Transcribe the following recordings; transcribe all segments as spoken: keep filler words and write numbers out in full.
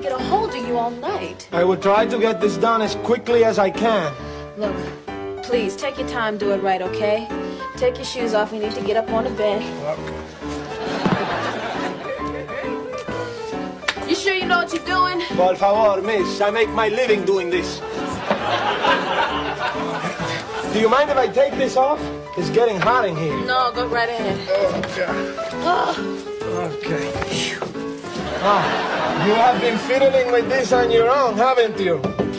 get a hold of you all night. I will try to get this done as quickly as I can. Look, please, take your time, do it right, okay? Take your shoes off, you need to get up on the bed. You sure you know what you're doing? Por favor, miss, I make my living doing this. Do you mind if I take this off? It's getting hot in here. No, go right ahead. Oh, God. Oh. Okay. Ah, you have been fiddling with this on your own, haven't you?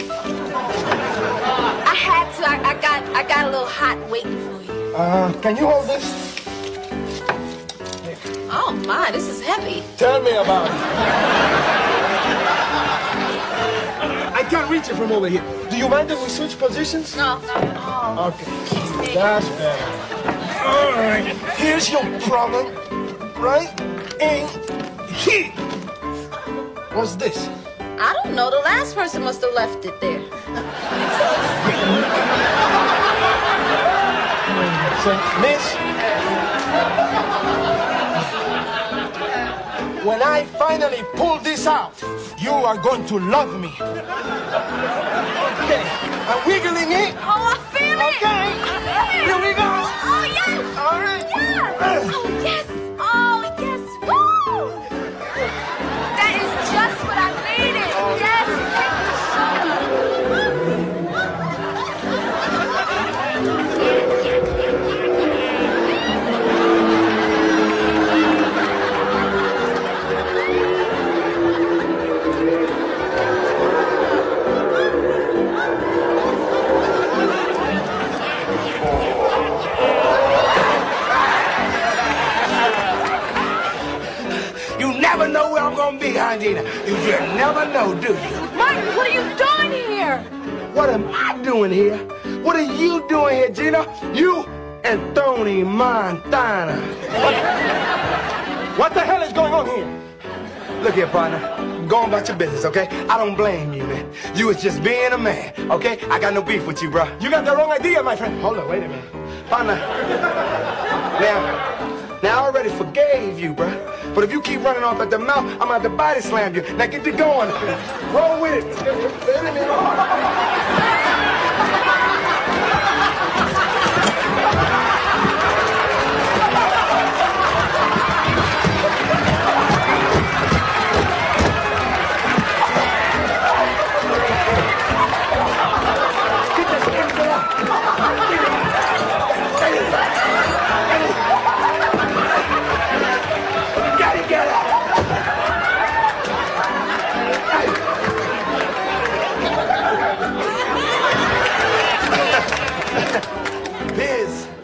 I had to. I, I got I got a little hot waiting for you. Uh, can you hold this? Oh, my, this is heavy. Tell me about it. I can't reach it from over here. Do you mind if we switch positions? No, not at all. Okay, that's better. All right, here's your problem, right in here. What's this? I don't know. The last person must have left it there. So, miss, when I finally pull this out, you are going to love me. Okay, I'm wiggling it. Oh, I feel it. Okay, here we go. Oh, yes. All right. Yes. Oh, yes. Oh, yes. Woo. That is just what I needed. Yes. Thank you so never know where I'm gonna be, Angina. You just never know, do you? Martin, what are you doing here? What am I doing here? What are you doing here, Gina? You and Tony Montana. What? What the hell is going on here? Look here, partner. Go on about your business, okay? I don't blame you, man. You was just being a man, okay? I got no beef with you, bro. You got the wrong idea, my friend. Hold on, wait a minute. Partner. Now, now I already forgave you, bro. But if you keep running off at the mouth, I'm gonna have to body slam you. Now get it going. Roll with Biz,